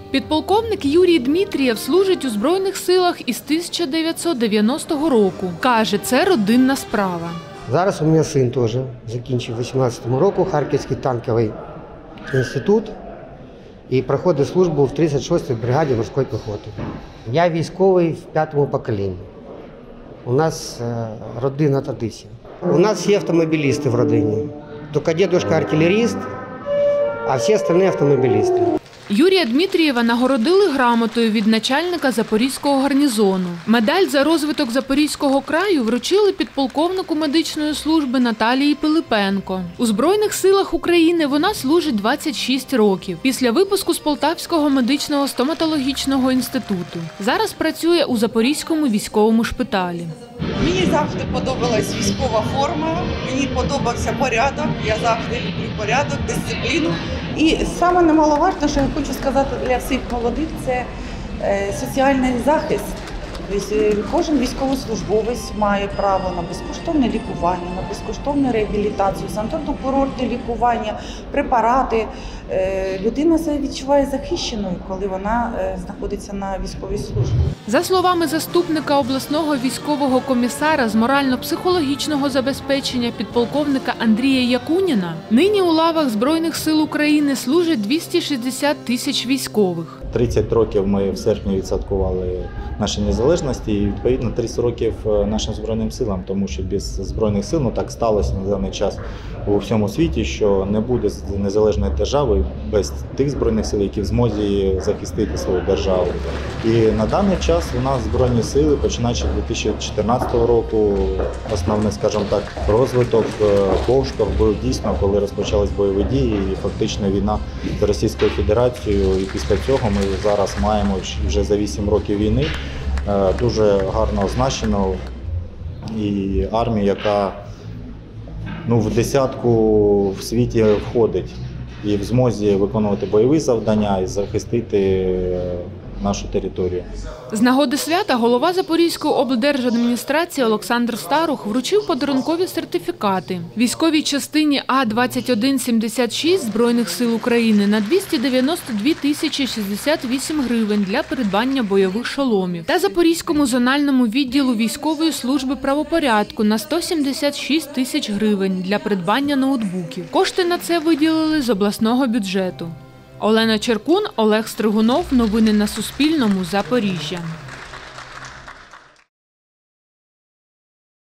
Підполковник Юрій Дмитрієв служить у Збройних силах із 1990 року. Каже, це родинна справа. Зараз у мене син теж закінчив 18-му року Харківський танковий інститут і проходить службу в 36-й бригаді морської піхоти. Я військовий в 5-му поколінні. У нас родинна традиція. У нас є автомобілісти в родині. Тільки дідусь артилеріст, а всі інші автомобілісти. Юрія Дмитрієва нагородили грамотою від начальника Запорізького гарнізону. Медаль за розвиток Запорізького краю вручили підполковнику медичної служби Наталії Пилипенко. У Збройних силах України вона служить 26 років. Після випуску з Полтавського медичного стоматологічного інституту. Зараз працює у Запорізькому військовому шпиталі. Мені завжди подобалась військова форма, мені подобався порядок, я завжди люблю порядок, дисципліну. І саме немаловажне, що я хочу сказати для всіх молодих, це соціальний захист. Кожен військовослужбовець має право на безкоштовне лікування, на безкоштовну реабілітацію, санаторно-курортне лікування, препарати. Людина себе відчуває захищеною, коли вона знаходиться на військовій службі. За словами заступника обласного військового комісара з морально-психологічного забезпечення підполковника Андрія Якуніна, нині у лавах Збройних сил України служать 260 тисяч військових. 30 років ми в серпні відсвяткували наші незалежності і, відповідно, 30 років нашим Збройним силам, тому що без Збройних сил, так сталося на даний час у всьому світі, що не буде незалежної держави без тих Збройних сил, які в змозі захистити свою державу. І на даний час у нас Збройні сили, починаючи з 2014 року, основний, скажімо так, розвиток, поштовх був дійсно, коли розпочались бойові дії і фактично війна з Російською Федерацією. І після цього ми зараз маємо вже за 8 років війни дуже гарно означену і армію, яка в десятку в світі входить і в змозі виконувати бойові завдання і захистити нашу територію. З нагоди свята голова Запорізької облдержадміністрації Олександр Старух вручив подарункові сертифікати військовій частині А-2176 Збройних сил України на 292 тисячі 68 гривень для придбання бойових шоломів та Запорізькому зональному відділу військової служби правопорядку на 176 тисяч гривень для придбання ноутбуків. Кошти на це виділили з обласного бюджету. Олена Черкун, Олег Стригунов. Новини на Суспільному. Запоріжжя.